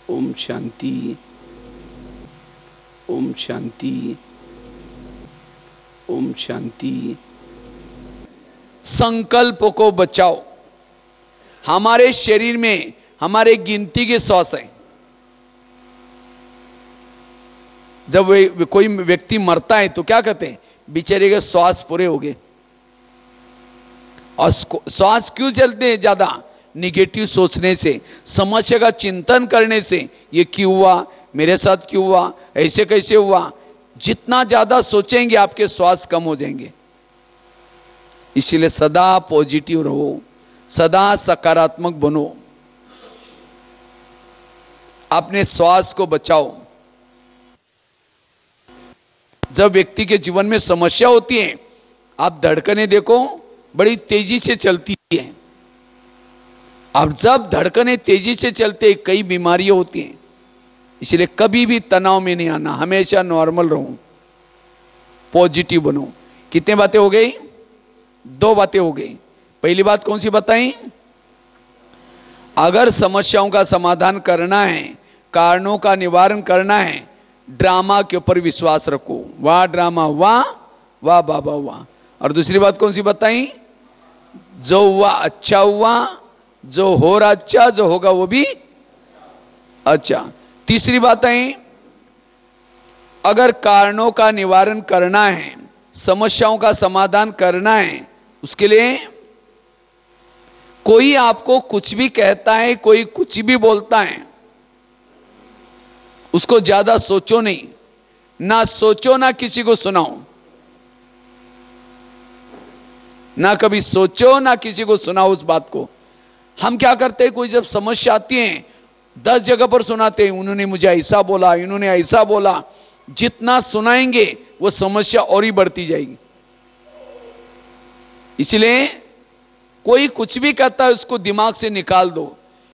ओम शांति, ओम शांति, ओम शांति। संकल्प को बचाओ। हमारे शरीर में हमारे गिनती के श्वास हैं। जब कोई व्यक्ति मरता है तो क्या कहते हैं, बेचारे के श्वास पूरे हो गए। और श्वास क्यों चलते हैं ज्यादा? निगेटिव सोचने से, समस्या का चिंतन करने से। ये क्यों हुआ, मेरे साथ क्यों हुआ, ऐसे कैसे हुआ। जितना ज्यादा सोचेंगे आपके श्वास कम हो जाएंगे। इसीलिए सदा पॉजिटिव रहो, सदा सकारात्मक बनो, अपने श्वास को बचाओ। जब व्यक्ति के जीवन में समस्या होती है, आप धड़कनें देखो बड़ी तेजी से चलती है। अब जब धड़कनें तेजी से चलते, कई बीमारियां होती हैं। इसलिए कभी भी तनाव में नहीं आना, हमेशा नॉर्मल रहो, पॉजिटिव बनो। कितने बातें हो गई? 2 बातें हो गई। पहली बात कौन सी बताई? अगर समस्याओं का समाधान करना है, कारणों का निवारण करना है, ड्रामा के ऊपर विश्वास रखो। वाह ड्रामा, वाह वाह बाबा वाह। और दूसरी बात कौन सी बताई? जो हुआ अच्छा हुआ, जो हो रहा अच्छा, जो होगा वो भी अच्छा। तीसरी बात है, अगर कारणों का निवारण करना है, समस्याओं का समाधान करना है, उसके लिए कोई आपको कुछ भी कहता है, कोई कुछ भी बोलता है, उसको ज्यादा सोचो नहीं। ना सोचो, ना किसी को सुनाओ। ना कभी सोचो, ना किसी को सुनाओ उस बात को। हम क्या करते हैं, कोई जब समस्या आती है 10 जगह पर सुनाते हैं, उन्होंने मुझे ऐसा बोला, इन्होंने ऐसा बोला। जितना सुनाएंगे वो समस्या और ही बढ़ती जाएगी। इसलिए कोई कुछ भी कहता है उसको दिमाग से निकाल दो।